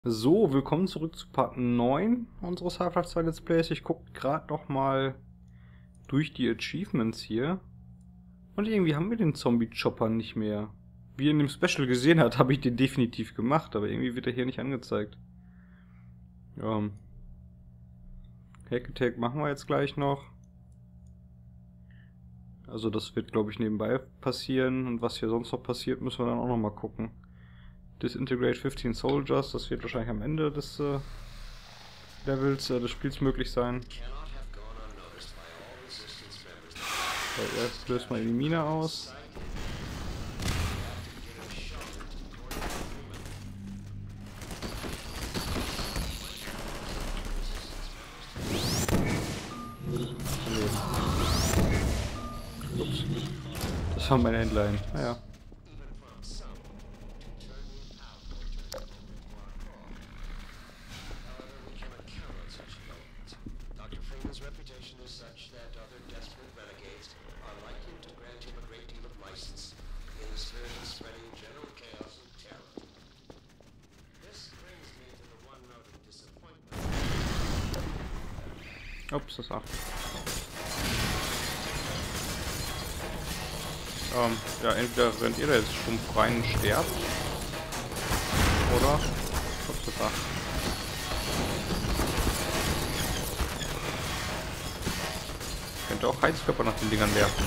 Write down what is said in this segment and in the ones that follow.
So, willkommen zurück zu Part 9 unseres Half-Life 2 Let's Plays. Ich gucke gerade noch mal durch die Achievements hier. Und irgendwie haben wir den Zombie-Chopper nicht mehr. Wie ihr in dem Special gesehen habt, habe ich den definitiv gemacht, aber irgendwie wird er hier nicht angezeigt. Hack Attack machen wir jetzt gleich noch. Also das wird, glaube ich, nebenbei passieren. Und was hier sonst noch passiert, müssen wir dann auch noch mal gucken. Disintegrate 15 Soldiers, das wird wahrscheinlich am Ende des Levels des Spiels möglich sein. So, erst löst mal die Mine aus. Ups. Das war meine Endline. Naja. Ups, das war. Ja, entweder rennt ihr da jetzt stumpf rein und sterbt. Oder? Ups, das war. Könnte auch Heizkörper nach den Dingern werfen.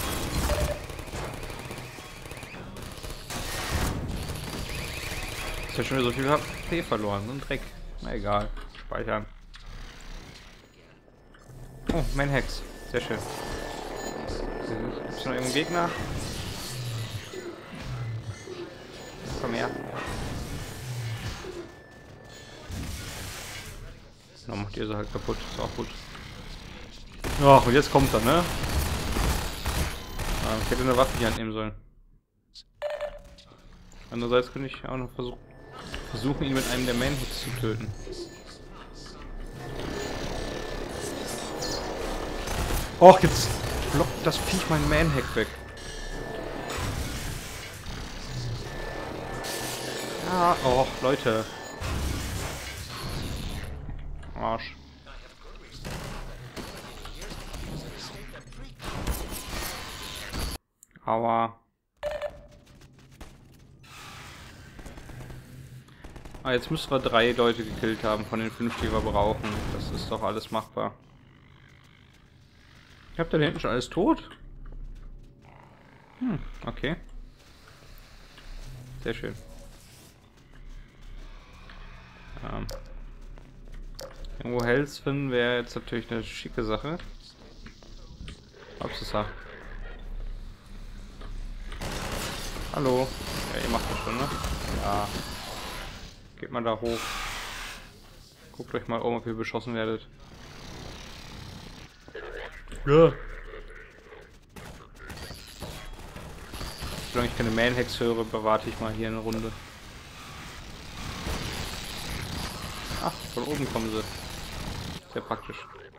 Ist ja schon wieder so viel HP verloren. So ein Dreck. Na egal. Speichern. Oh, mein Hex. Sehr schön. Gibt's noch irgendeinen Gegner? Komm her. Na, macht ihr sie halt kaputt. Ist auch gut. Ach, und jetzt kommt er, ne? Ich hätte eine Waffe in die Hand nehmen sollen. Andererseits könnte ich auch noch versuchen, ihn mit einem der Main-Hits zu töten. Och, jetzt blockt das Viech meinen Man-Hack weg. Ja, och, Leute. Arsch. Aua. Ah, jetzt müssen wir 3 Leute gekillt haben von den 5, die wir brauchen. Das ist doch alles machbar. Habt ihr da hinten schon alles tot? Okay. Sehr schön. Irgendwo Hells finden wäre jetzt natürlich eine schicke Sache. Upsasa. Hallo. Ja, ihr macht das schon, ne? Ja. Geht mal da hoch. Guckt euch mal um, ob ihr beschossen werdet. Ja. Solange ich keine Man-Hacks höre, bewarte ich mal hier eine Runde. Ach, von oben kommen sie. Sehr praktisch.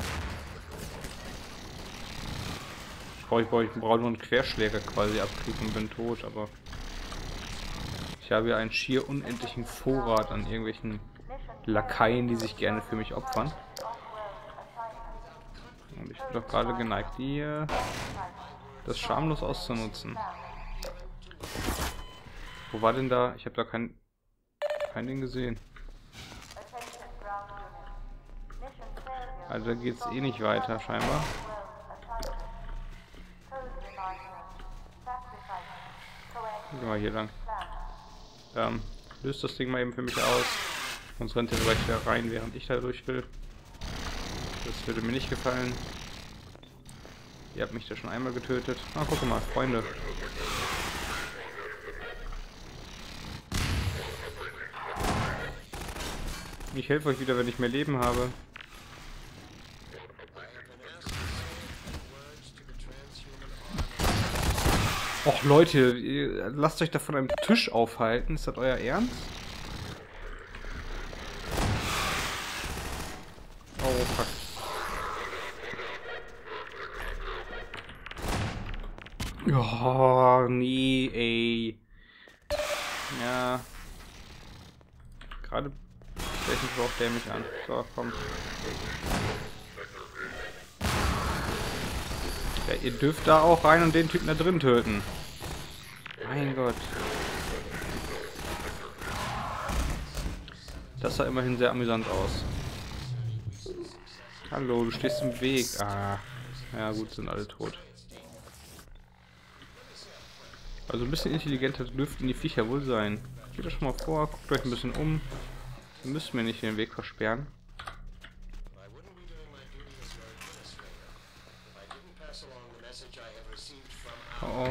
Ich brauche nur einen Querschläger quasi abkriegen und bin tot, aber ich habe ja einen schier unendlichen Vorrat an irgendwelchen Lakaien, die sich gerne für mich opfern. Und ich bin doch gerade geneigt, das schamlos auszunutzen. Wo war denn da? Ich habe da kein Ding gesehen. Also da geht's eh nicht weiter, scheinbar. Gehen wir hier lang. Löst das Ding mal eben für mich aus. Sonst rennt er gleich wieder rein, während ich da durch will. Das würde mir nicht gefallen. Ihr habt mich da schon einmal getötet. Ah, guck mal, Freunde. Ich helfe euch wieder, wenn ich mehr Leben habe. Och Leute, ihr lasst euch da von einem Tisch aufhalten. Ist das euer Ernst? Oh, fuck. Oh, nee, ey. Ja. Gerade Welchen braucht der mich an? So, komm. Ja, ihr dürft da auch rein und den Typen da drin töten. Mein Gott. Das sah immerhin sehr amüsant aus. Hallo, du stehst im Weg. Ah. Ja gut, sind alle tot. Also ein bisschen intelligenter dürften die Viecher wohl sein. Geht doch schon mal vor, guckt euch ein bisschen um. Wir müssen mir nicht den Weg versperren. Oh oh.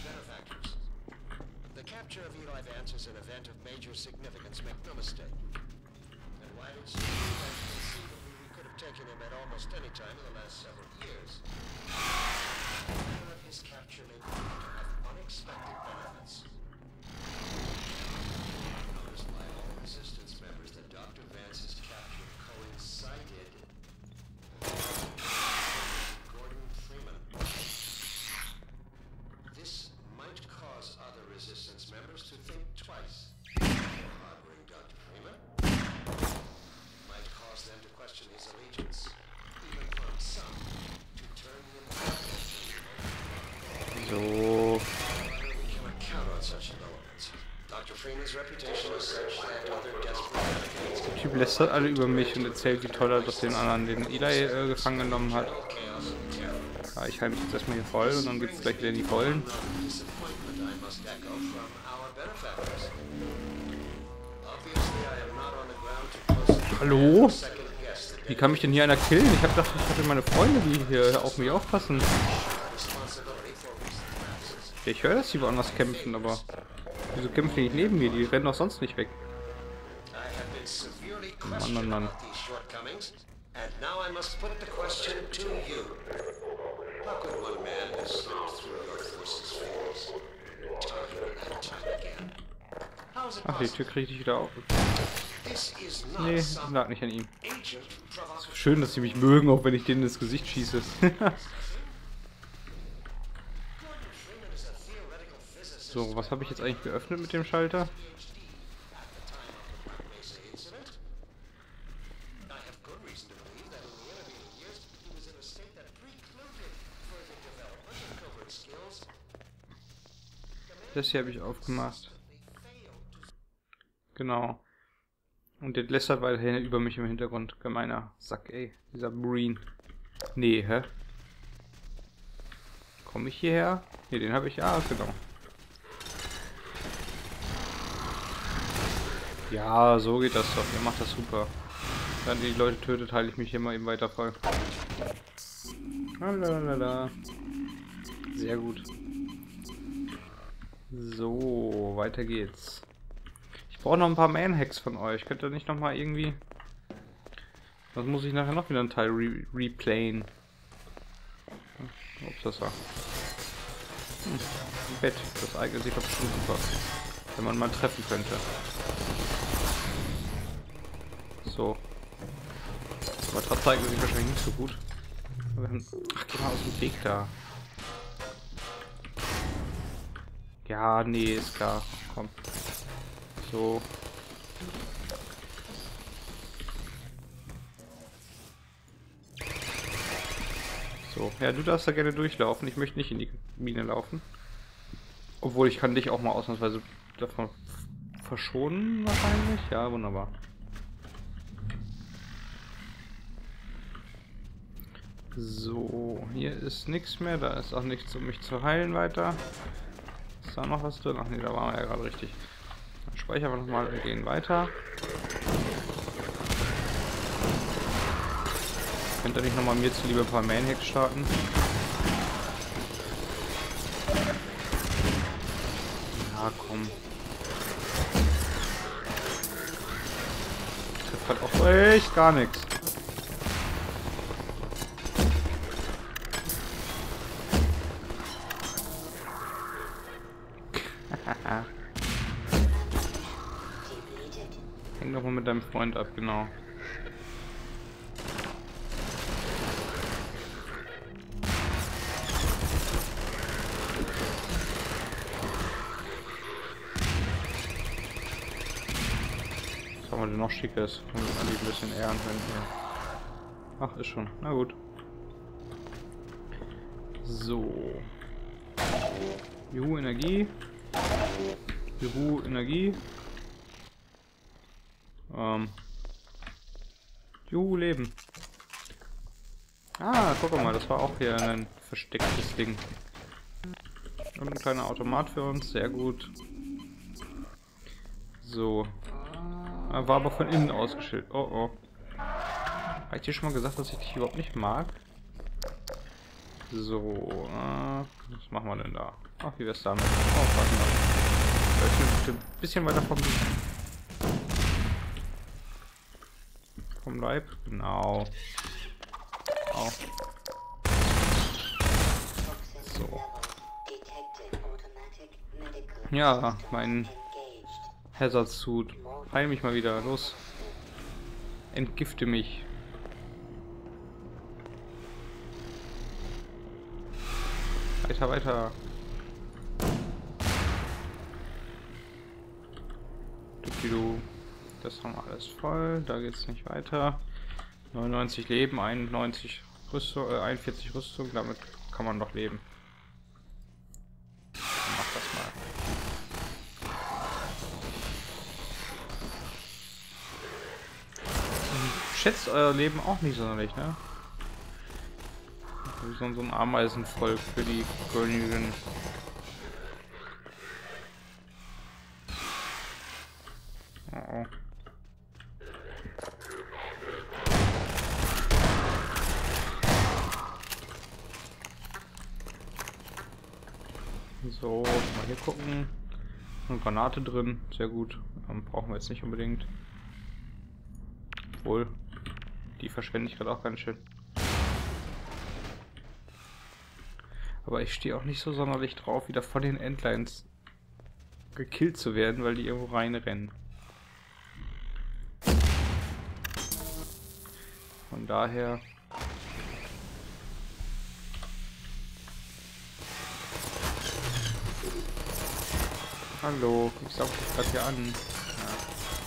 So. Der Typ lästert alle über mich und erzählt, wie toll er das den anderen, den Eli gefangen genommen hat. Ja, ich halte mich jetzt erstmal hier voll und dann gibt es gleich wieder in die Vollen. Hallo? Wie kann mich denn hier einer killen? Ich habe gedacht, ich hatte meine Freunde, die hier auf mich aufpassen. Ja, ich höre, dass die woanders kämpfen, aber wieso kämpfen die nicht neben mir? Die rennen doch sonst nicht weg. Mann, Mann, Mann. Ach, die Tür kriege ich wieder auf. Nee, lag nicht an ihm. Schön, dass sie mich mögen, auch wenn ich denen ins Gesicht schieße. So, was habe ich jetzt eigentlich geöffnet mit dem Schalter? Das hier habe ich aufgemacht. Genau. Und der lästert weiterhin über mich im Hintergrund. Gemeiner Sack, ey. Dieser Marine. Nee, hä? Komme ich hierher? Ne, den habe ich. Ja, genau. Ja, so geht das doch. Ihr macht das super. Wenn ihr die Leute tötet, halte ich mich hier mal eben weiter voll. Lalalala. Sehr gut. So, weiter geht's. Ich brauche noch ein paar Man-Hacks von euch. Könnt ihr nicht noch mal irgendwie... Sonst muss ich nachher noch wieder einen Teil replayen. Ups, das war... Ein Bett. Das eignet sich doch bestimmt super. Wenn man mal treffen könnte. So. Aber Matratze eignet sich wahrscheinlich nicht so gut. Ach, geh mal aus dem Weg da. Ja, nee, ist klar. Komm. So. So. Ja, du darfst da gerne durchlaufen. Ich möchte nicht in die Mine laufen. Obwohl, ich kann dich auch mal ausnahmsweise davon verschonen, wahrscheinlich. Ja, wunderbar. So, hier ist nichts mehr. Da ist auch nichts, um mich zu heilen weiter. Ist da noch was drin? Ach nee, da waren wir ja gerade richtig. Dann speichern wir nochmal und gehen weiter. Könnt ihr nicht nochmal mir zuliebe ein paar Man-Hacks starten? Ja, komm. Ich treffe halt auch so echt gar nichts. Häng doch mal mit deinem Freund ab, genau. wir den noch schickes, damit man die ein bisschen ehren können hier. Ach, ist schon. Na gut. So. Juhu, Energie. Juhu, Energie. Juhu, Leben. Ah, guck mal, das war auch hier ein verstecktes Ding. Und ein kleiner Automat für uns, sehr gut. So. War aber von innen ausgeschildert. Oh oh. Habe ich dir schon mal gesagt, dass ich dich überhaupt nicht mag? So, was machen wir denn da? Ach, wie wär's damit? Oh, warte mal. Vielleicht ein bisschen weiter vom Leib. Genau. Oh. So. Ja, mein Hazard-Suit. Heil mich mal wieder. Los. Entgifte mich. Weiter, weiter. Du. Das haben wir alles voll. Da geht's nicht weiter. 99 Leben, 91 Rüstung, 41 Rüstung. Damit kann man doch leben. Mach das mal. Schätzt euer Leben auch nicht sonderlich, ne? So ein Ameisenvolk für die Königin. Oh oh. So, mal hier gucken. Eine Granate drin, sehr gut. Brauchen wir jetzt nicht unbedingt. Obwohl, die verschwende ich gerade auch ganz schön. Aber ich stehe auch nicht so sonderlich drauf, wieder von den Endlines gekillt zu werden, weil die irgendwo reinrennen. Von daher... Hallo, ich saug dich gerade hier an. Ja.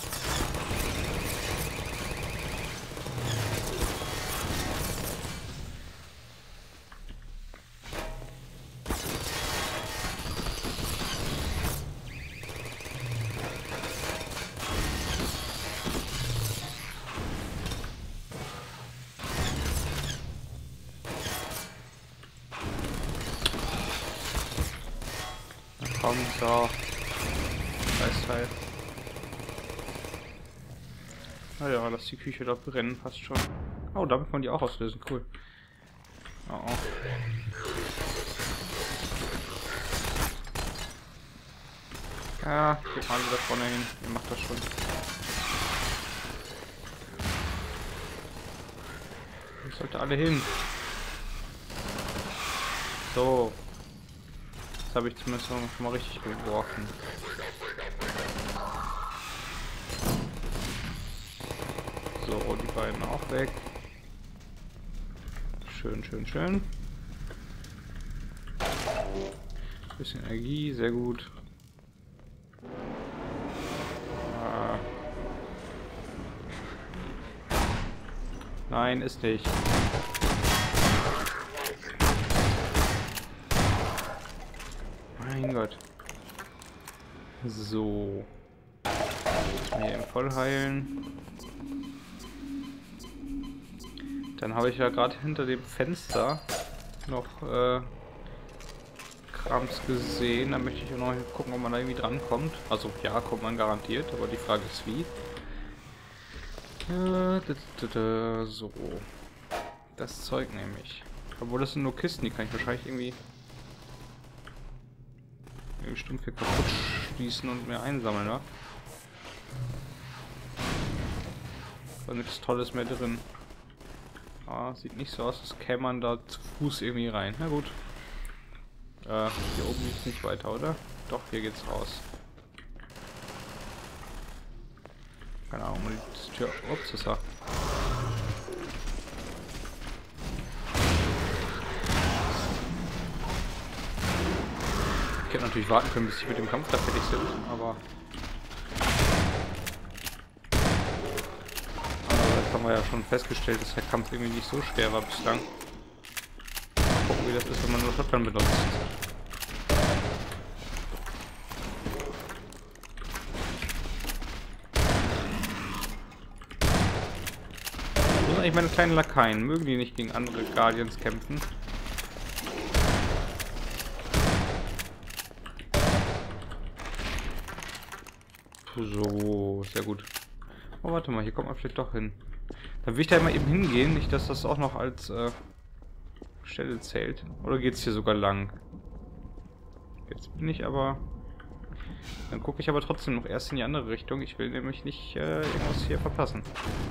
Na komm, so. Teil. Naja, lass die Küche da brennen, passt schon. Oh, damit kann man die auch auslösen, cool. Oh, oh. Ja, geht mal wieder vorne hin, ihr macht das schon. Ich sollte alle hin. So. Jetzt habe ich zumindest schon mal richtig geworfen. So, die beiden auch weg. Schön, schön, schön. Bisschen Energie, sehr gut. Nein, ist nicht. Mein Gott. So. Hier im Vollheilen. Dann habe ich ja gerade hinter dem Fenster noch Krams gesehen. Da möchte ich auch noch gucken, ob man da irgendwie dran kommt. Also ja, kommt man garantiert, aber die Frage ist wie. So. Das Zeug nämlich. Obwohl das sind nur Kisten, die kann ich wahrscheinlich irgendwie stumpf hier kaputt schließen und mir einsammeln, wa? Da ist nichts Tolles mehr drin. Ah, sieht nicht so aus, als käme man da zu Fuß irgendwie rein. Na gut. Hier oben geht's nicht weiter, oder? Doch, hier geht's raus. Keine Ahnung, die Tür. Ups, das war. Ich hätte natürlich warten können, bis sie mit dem Kampf da fertig sind, aber. haben wir ja schon festgestellt, dass der Kampf irgendwie nicht so schwer war bislang. Mal gucken, wie das ist, wenn man nur Shotgun benutzt. Wo sind eigentlich meine kleinen Lakaien? Mögen die nicht gegen andere Guardians kämpfen? So, sehr gut. Oh, warte mal, hier kommt man vielleicht doch hin. Dann will ich da mal eben hingehen, nicht, dass das auch noch als Stelle zählt. Oder geht es hier sogar lang? Jetzt bin ich aber... Dann gucke ich aber trotzdem noch erst in die andere Richtung. Ich will nämlich nicht irgendwas hier verpassen.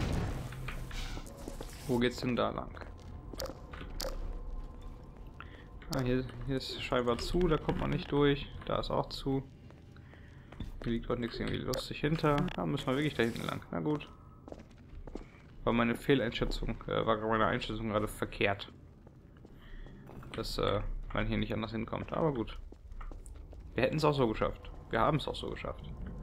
Wo geht's denn da lang? Ah, hier ist scheinbar zu, da kommt man nicht durch. Da ist auch zu. Hier liegt auch nichts irgendwie lustig hinter. Da müssen wir wirklich da hinten lang. Na gut. War meine Fehleinschätzung, war meine Einschätzung gerade verkehrt. Dass man hier nicht anders hinkommt. Aber gut. Wir hätten es auch so geschafft. Wir haben es auch so geschafft.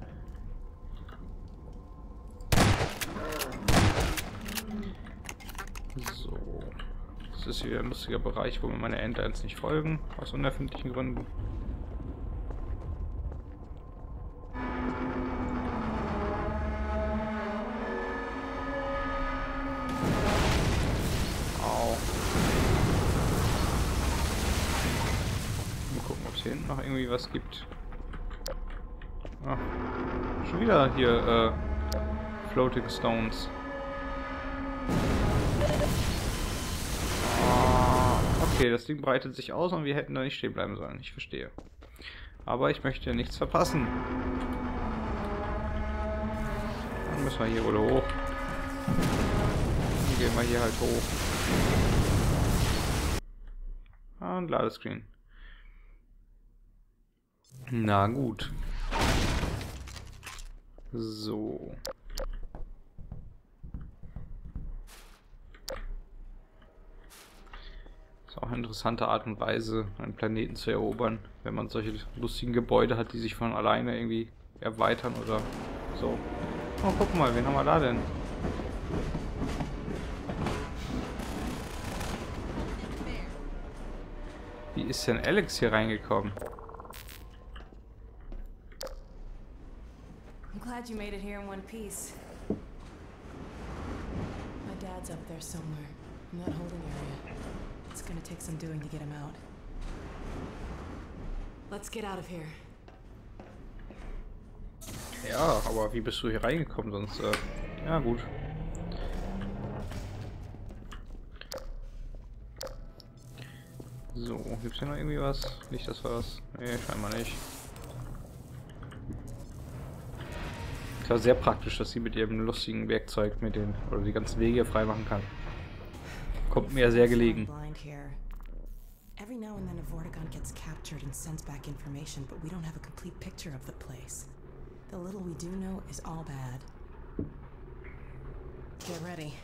So. Das ist wieder ein lustiger Bereich, wo mir meine Endlines nicht folgen. Aus unerfindlichen Gründen. Hier hinten noch irgendwie was gibt. Ah, schon wieder hier Floating Stones. Ah, okay, das Ding breitet sich aus und wir hätten da nicht stehen bleiben sollen. Ich verstehe. Aber ich möchte nichts verpassen. Dann müssen wir hier wohl hoch. Dann gehen wir hier halt hoch. Ah, ein Ladescreen. Na gut. So. Ist auch eine interessante Art und Weise, einen Planeten zu erobern, wenn man solche lustigen Gebäude hat, die sich von alleine irgendwie erweitern oder so. Oh, guck mal, wen haben wir da denn? Wie ist denn Alex hier reingekommen? Glad you made it here in one piece. My dad's up there somewhere, in that holding area. It's gonna take some doing to get him out. Let's get out of here. Ja, aber wie bist du hier reingekommen sonst? Ja, gut. So, gibt's hier noch irgendwie was? Nicht, dass wir was... Nee, scheinbar nicht. Es war sehr praktisch, dass sie mit ihrem lustigen Werkzeug mit den oder die ganzen Wege freimachen kann. Kommt mir sehr gelegen. Every now and then a Vortigaunt gets captured and sends back information, but we don't have a complete picture of the place. The little we do know is all bad. Get ready.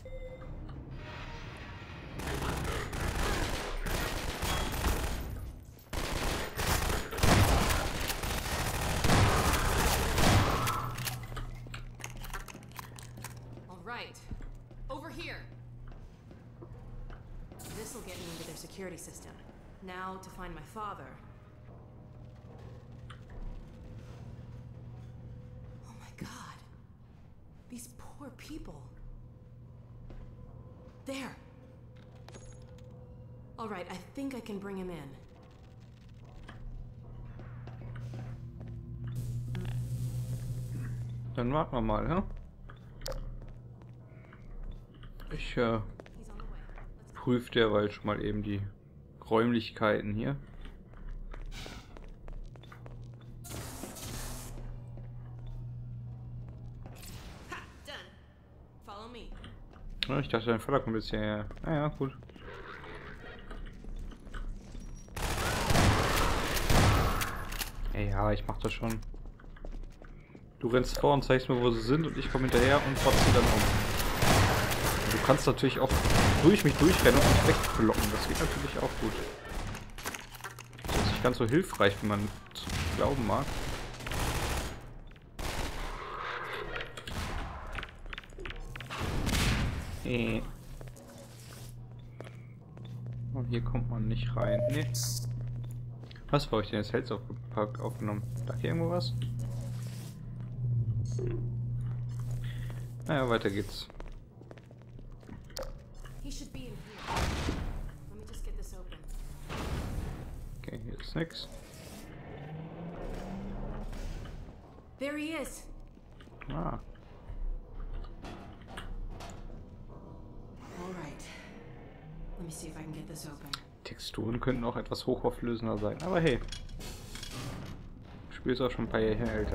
Over here. This will get me into their security system. Now to find my father. Oh my God. These poor people. There. All right, I think I can bring him in. Dann warten wir mal, ja? Ich prüfe derweil schon mal eben die Räumlichkeiten hier. Ja, ich dachte, dein Vater kommt jetzt hierher. Naja, gut. Ja, ich mach das schon. Du rennst vor und zeigst mir, wo sie sind und ich komme hinterher und fotze sie dann um. Du kannst natürlich auch durch mich durchrennen und mich wegblocken. Das geht natürlich auch gut. Das ist nicht ganz so hilfreich, wie man glauben mag. Und hier kommt man nicht rein. Nee. Was war ich denn jetzt Hells aufgenommen? Da hier irgendwo was? Naja, weiter geht's. Okay, hier ist nix. There he is. Ah. All right. Let me see if I can get this open. Texturen könnten auch etwas hochauflösender sein, aber hey. Das Spiel ist auch schon ein paar Jahre älter.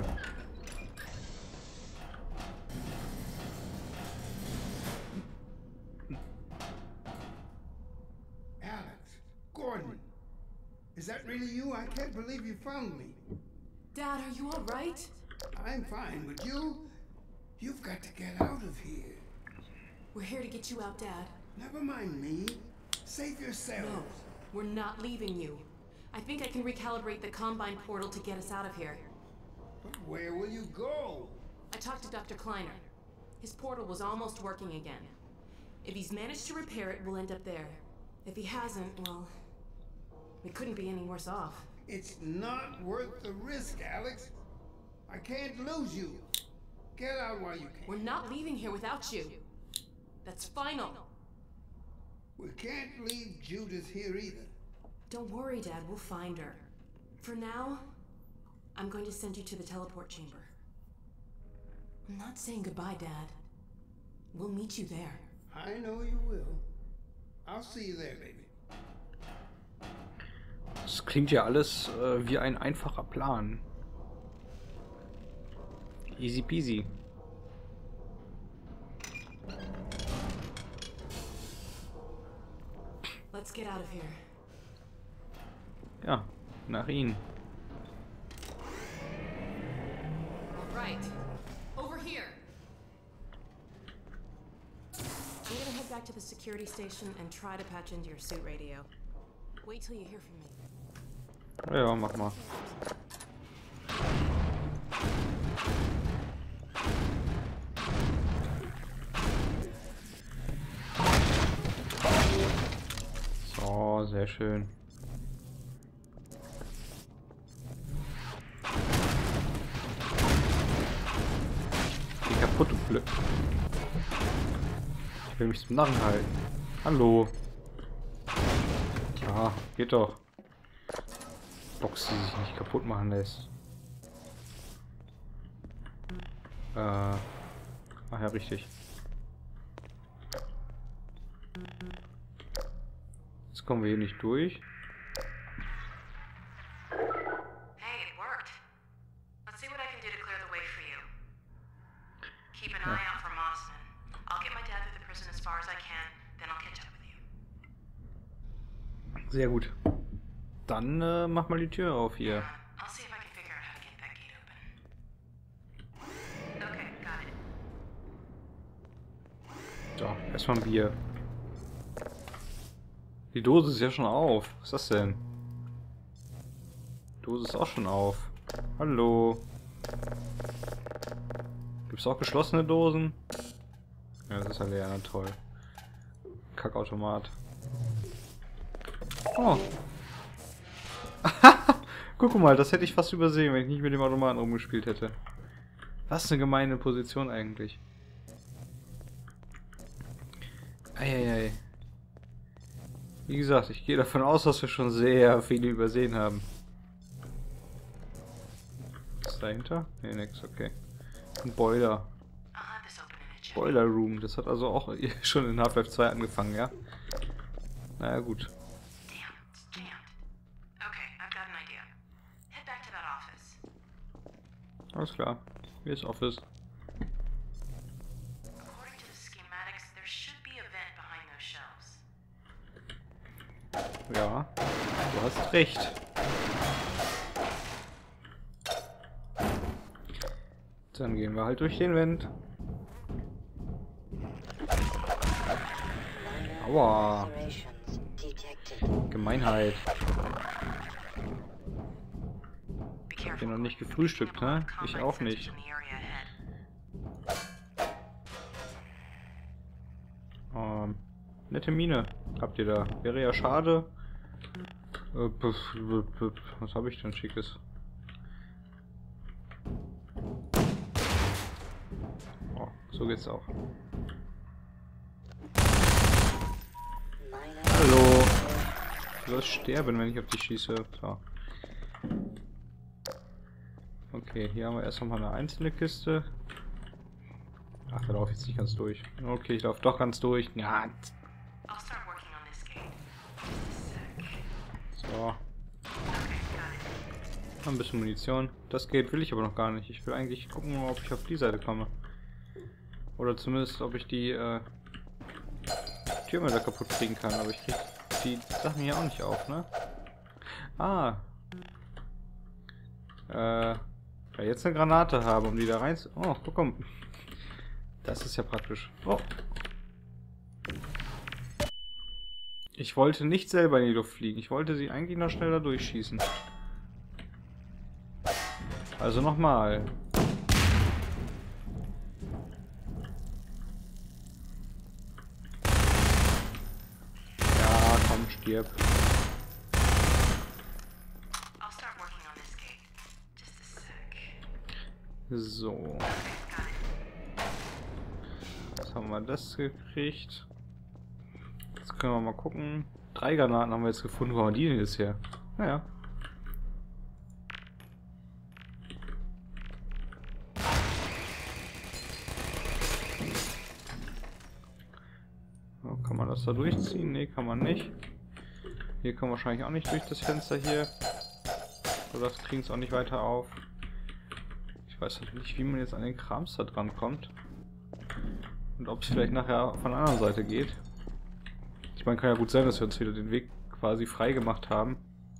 Alex, Gordon, is that really you? I can't believe you found me. Dad, are you all right? I'm fine, but you've got to get out of here. We're here to get you out, Dad. Never mind me. Save yourselves. No, we're not leaving you. I think I can recalibrate the Combine portal to get us out of here. But where will you go? I talked to Dr. Kleiner. His portal was almost working again. If he's managed to repair it, we'll end up there. If he hasn't, well, we couldn't be any worse off. It's not worth the risk, Alex. I can't lose you. Get out while you can. We're not leaving here without you. That's final. We can't leave Judith here either. Don't worry, Dad. We'll find her. For now, I'm going to send you to the teleport chamber. I'm not saying goodbye, Dad. We'll meet you there. I know you will. I'll see you there, baby. Das klingt ja alles wie ein einfacher Plan. Easy peasy. Let's get out of here. Ja, nach ihnen. All right. Over here. I'm gonna head back to the security station and try to patch into your suit radio. Wait till you hear from me. Ja, mach mal. So, sehr schön. Die kaputte Blöcke. Ich will mich zum Narren halten. Hallo. Ja, geht doch. Box, die sich nicht kaputt machen lässt. Ach ja, richtig. Jetzt kommen wir hier nicht durch. Hey, it worked. Let's see what I can do to clear the way for you. Keep an eye out for Mossman. I'll get my dad through the prison as far as I can, then I'll catch up with you. Sehr gut. Dann mach mal die Tür auf hier. I'll see if I can figure out how to get that gate open. Okay, got it. So, erstmal ein Bier. Die Dose ist ja schon auf. Was ist das denn? Die Dose ist auch schon auf. Hallo. Gibt es auch geschlossene Dosen? Ja, das ist ja leer, na toll. Kackautomat. Oh. Guck mal, das hätte ich fast übersehen, wenn ich nicht mit dem Automaten rumgespielt hätte. Was eine gemeine Position eigentlich. Eieiei. Wie gesagt, ich gehe davon aus, dass wir schon sehr viele übersehen haben. Was ist dahinter? Ne, nix, okay. Ein Boiler. Boiler Room, das hat also auch schon in Half-Life 2 angefangen, ja? Naja, gut. Alles klar. Hier ist Office. Ja, du hast recht. Dann gehen wir halt durch den Vent. Aua. Gemeinheit. Ich hab hier noch nicht gefrühstückt, ne? Ich auch nicht. Nette Mine habt ihr da. Wäre ja schade. Was habe ich denn Schickes? Oh, so geht's auch. Hallo. Du sollst sterben, wenn ich auf dich schieße. So. Okay, hier haben wir erst nochmal eine einzelne Kiste. Ach, da laufe ich jetzt nicht ganz durch. Okay, ich laufe doch ganz durch. Ja. So. Ein bisschen Munition. Das Gate will ich aber noch gar nicht. Ich will eigentlich gucken, ob ich auf die Seite komme. Oder zumindest, ob ich die Türme da kaputt kriegen kann. Aber ich krieg die Sachen hier auch nicht auf, ne? Ah. Ja, jetzt eine Granate haben, um die da rein zu... Oh, guck mal. Das ist ja praktisch. Oh. Ich wollte nicht selber in die Luft fliegen. Ich wollte sie eigentlich noch schneller durchschießen. Also nochmal. Ja, komm, stirb. So. Jetzt haben wir das gekriegt. Jetzt können wir mal gucken. 3 Granaten haben wir jetzt gefunden. Wo haben die denn jetzt her? Naja. So, kann man das da durchziehen? Ne, kann man nicht. Hier kommen wir wahrscheinlich auch nicht durch das Fenster hier. Oder das kriegen es auch nicht weiter auf. Ich weiß halt nicht, wie man jetzt an den Krams da dran kommt. Und ob es vielleicht nachher von der anderen Seite geht. Ich meine, kann ja gut sein, dass wir uns wieder den Weg quasi frei gemacht haben.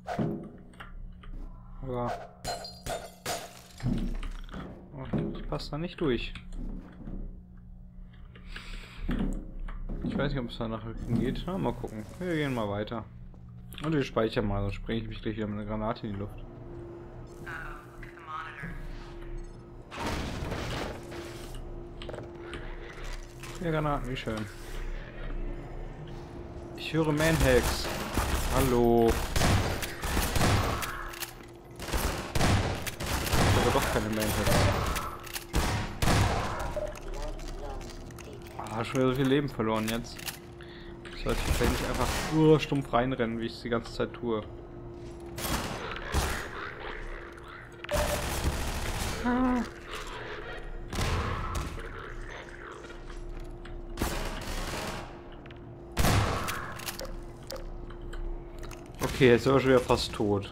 Aber... Oh, ich passe da nicht durch. Ich weiß nicht, ob es da nachher hingeht. Na, mal gucken. Wir gehen mal weiter. Und wir speichern mal, sonst sprenge ich mich gleich wieder mit einer Granate in die Luft. Ja, Granaten, wie schön. Ich höre Manhacks. Hallo. Aber doch keine Manhacks. Ah, schon wieder so viel Leben verloren jetzt. Sollte ich vielleicht nicht einfach nur stumpf reinrennen, wie ich es die ganze Zeit tue. Ah. Okay, jetzt sind wir schon wieder fast tot.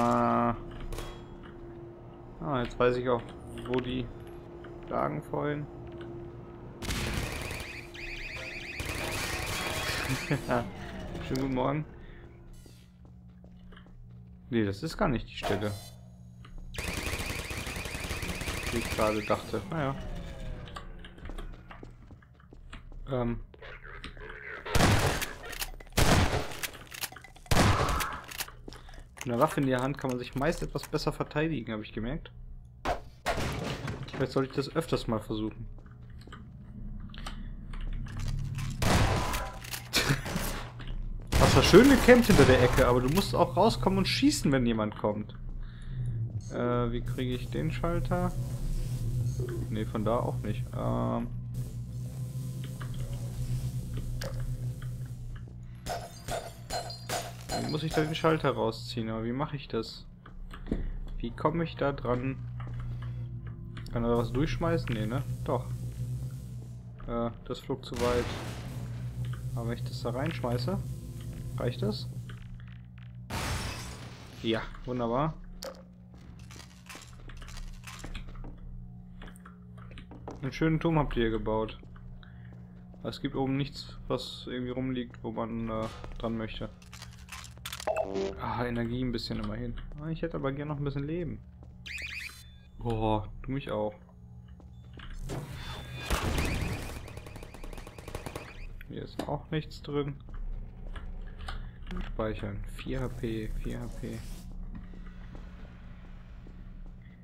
Jetzt weiß ich auch, wo die lagen vorhin. Schönen guten Morgen. Nee, das ist gar nicht die Stelle, wie ich gerade dachte. Naja. Mit einer Waffe in der Hand kann man sich meist etwas besser verteidigen, habe ich gemerkt. Vielleicht sollte ich das öfters mal versuchen. Hast ja schön gecampt hinter der Ecke, aber du musst auch rauskommen und schießen, wenn jemand kommt. Wie kriege ich den Schalter? Ne, von da auch nicht. Wie muss ich da den Schalter rausziehen? Aber wie mache ich das? Wie komme ich da dran? Kann er da was durchschmeißen? Ne, ne? Doch. Das flog zu weit. Aber wenn ich das da reinschmeiße, reicht das? Ja, wunderbar. Einen schönen Turm habt ihr hier gebaut. Es gibt oben nichts, was irgendwie rumliegt, wo man dran möchte. Ah, Energie ein bisschen immerhin. Ich hätte aber gerne noch ein bisschen Leben. Boah, du mich auch. Hier ist auch nichts drin. Speichern. 4 HP, 4 HP.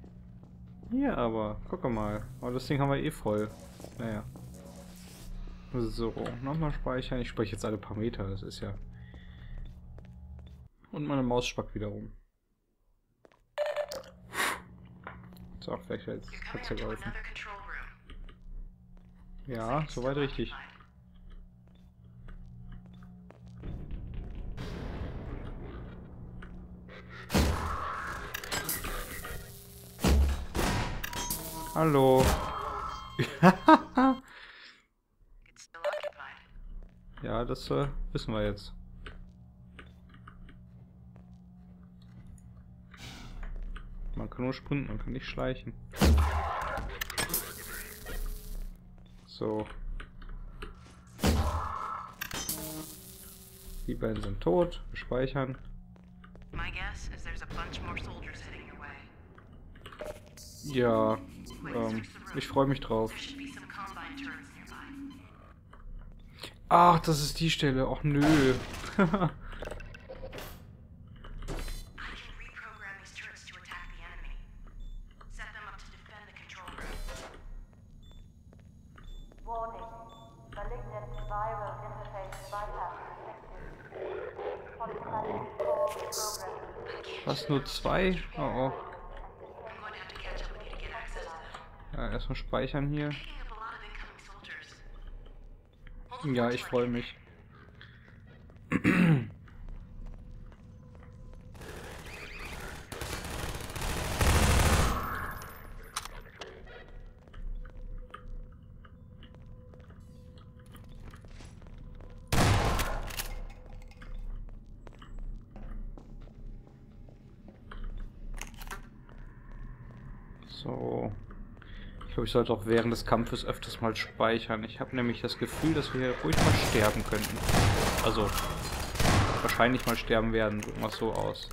Hier aber, guck mal. Oh, das Ding haben wir eh voll. Naja. So, nochmal speichern. Ich speichere jetzt alle Parameter, das ist ja... Und meine Maus spackt wieder rum. So, vielleicht jetzt hat's ja geholfen. Ja, soweit richtig. Hallo. Ja, das wissen wir jetzt. Man kann nur sprinten, man kann nicht schleichen. So. Die beiden sind tot. Wir speichern. Ja, ich freue mich drauf. Ach, das ist die Stelle. Och nö. Was, nur 2? Oh, oh. Ja, erstmal speichern hier. Ja, ich freue mich. So. Ich glaube, ich sollte auch während des Kampfes öfters mal speichern. Ich habe nämlich das Gefühl, dass wir hier ruhig mal sterben könnten. Also, wahrscheinlich mal sterben werden. Drücken wir es so aus.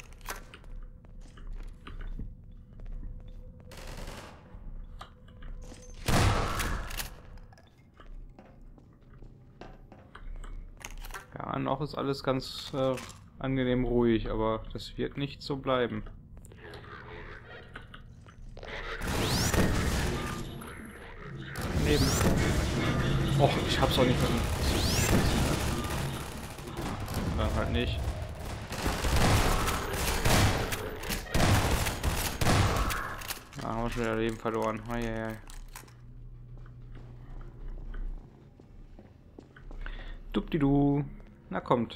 Ja, noch ist alles ganz angenehm ruhig, aber das wird nicht so bleiben. Daneben. Och, ich hab's auch nicht mehr. Dann halt nicht. Da haben wir schon wieder Leben verloren. Eieiei. Dupdidu. Na kommt.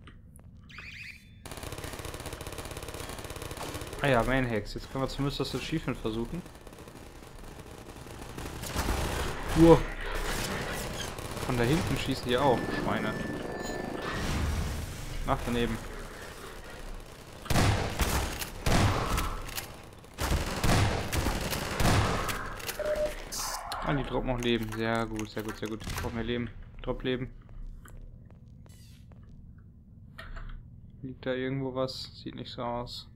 Ah ja, Manhex. Jetzt können wir zumindest das Achievement versuchen. Von da hinten schießen die auch, Schweine. Ach, daneben. Ah, die droppen noch Leben. Sehr gut, sehr gut, sehr gut. Ich brauche mehr Leben. Drop Leben. Liegt da irgendwo was? Sieht nicht so aus.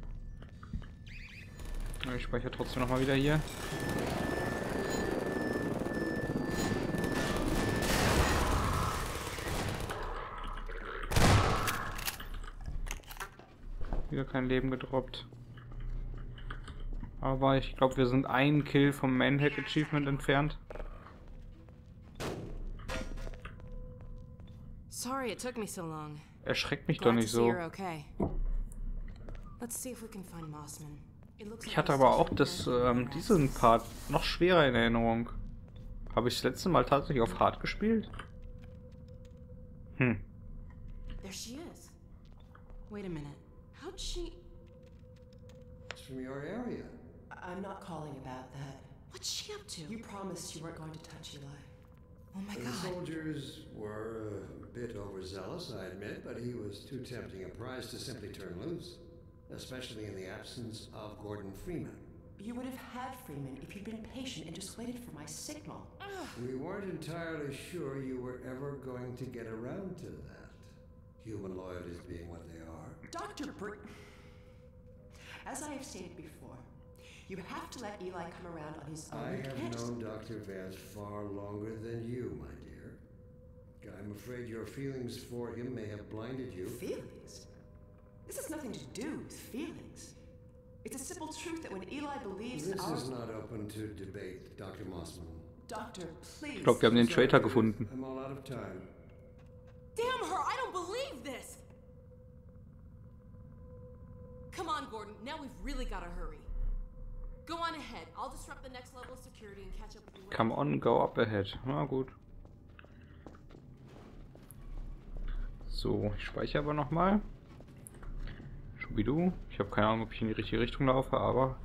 Ich speichere trotzdem nochmal wieder hier. Wieder kein Leben gedroppt. Aber ich glaube, wir sind einen Kill vom Manhack Achievement entfernt. Sorry it took me so long. Erschreckt mich doch nicht so. Ich hatte aber auch diesen Part noch schwerer in Erinnerung. Habe ich das letzte Mal tatsächlich auf Hard gespielt? Hm. There she is. Wait a minute. How'd she... It's from your area. I'm not calling about that. What's she up to? You promised you weren't going to touch Eli. Oh my The god. soldiers were a bit overzealous, I admit, but he was too tempting a prize to simply turn loose. Especially in the absence of Gordon Freeman. You would have had Freeman if you'd been patient and just waited for my signal. We weren't entirely sure you were ever going to get around to that. Human loyalties being what they are. Dr. As I have stated before, you have to let Eli come around on his own. I have known Dr. Vance far longer than you, my dear. I'm afraid your feelings for him may have blinded you. Feelings? This has nothing to do with feelings. It's a simple truth that when Eli believes This is not open to debate, Dr. Mossman. Doctor, please. Ich glaube, wir haben den Traitor gefunden. I'm all out of time. Damn her! I don't believe this! Come on, Gordon. Now we've really got to hurry. Go on ahead. I'll disrupt the next level of security and catch up with you. Come on, go up ahead. Na gut. So, ich speichere aber nochmal. Schubidu. Ich habe keine Ahnung, ob ich in die richtige Richtung laufe, aber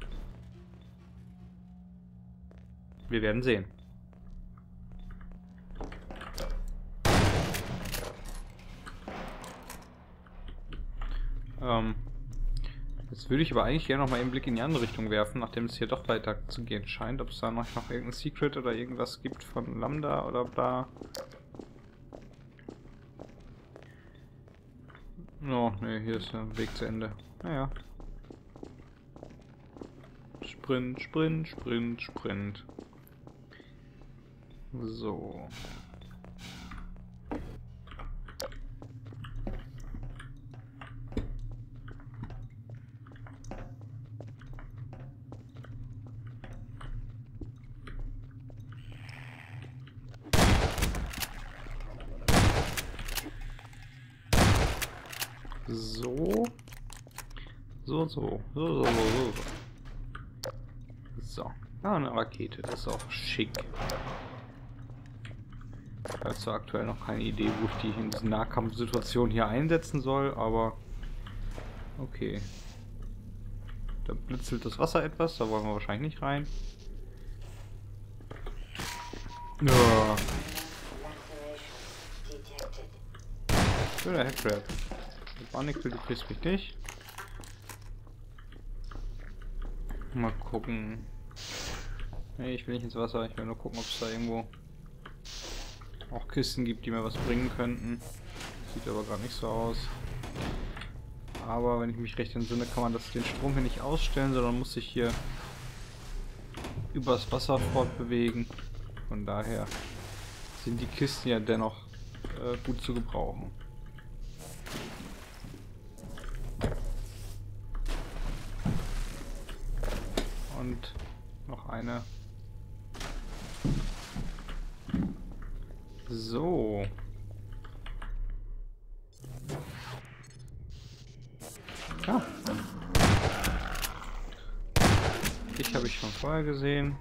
wir werden sehen. Jetzt würde ich aber eigentlich gerne noch mal einen Blick in die andere Richtung werfen, nachdem es hier doch weiter zu gehen scheint. Ob es da noch irgendein Secret oder irgendwas gibt von Lambda oder bla. Oh, ne, hier ist der Weg zu Ende. Naja. Sprint, Sprint, Sprint, Sprint. So. So. So. Ah, eine Rakete. Das ist auch schick. Ich habe zwar aktuell noch keine Idee, wo ich die in diesen Nahkampfsituationen hier einsetzen soll, aber okay. Da blitzelt das Wasser etwas, da wollen wir wahrscheinlich nicht rein. Ja. Schöner Headcrab. Panik, du kriegst mich nicht. Mal gucken. Nee, ich will nicht ins Wasser. Ich will nur gucken, ob es da irgendwo auch Kisten gibt, die mir was bringen könnten. Sieht aber gar nicht so aus. Aber wenn ich mich recht entsinne, kann man den Strom hier nicht ausstellen, sondern muss sich hier übers Wasser fortbewegen. Von daher sind die Kisten ja dennoch gut zu gebrauchen. Und noch eine. So. Ja. Dich habe ich schon vorher gesehen.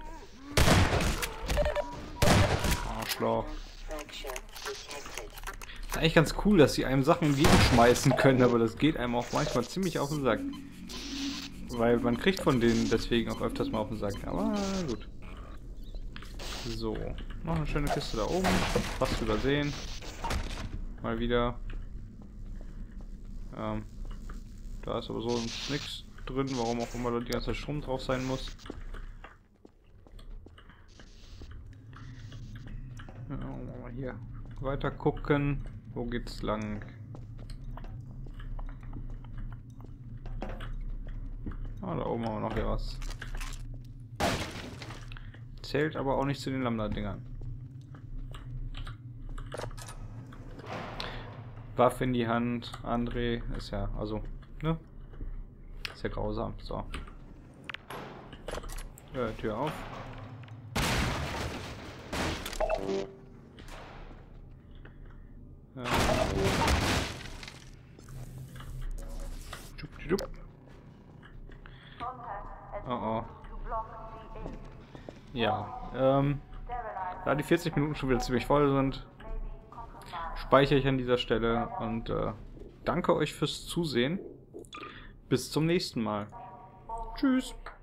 Arschloch. Ist eigentlich ganz cool, dass sie einem Sachen entgegenschmeißen können, aber das geht einem auch manchmal ziemlich auf den Sack. Weil man kriegt von denen deswegen auch öfters mal auf den Sack. Aber gut. So. Noch eine schöne Kiste da oben. Fast übersehen. Mal wieder. Da ist aber so nichts drin, warum auch immer da die ganze Zeit Strom drauf sein muss. Ja, mal hier weiter gucken. Wo geht's lang? Ah, da oben haben wir noch hier was. Zählt aber auch nicht zu den Lambda-Dingern. Waffe in die Hand, André, ist ja, also, ne? Ist ja grausam, so. Tür auf. Oh. Ja, da die 40 Minuten schon wieder ziemlich voll sind, speichere ich an dieser Stelle und danke euch fürs Zusehen. Bis zum nächsten Mal. Tschüss.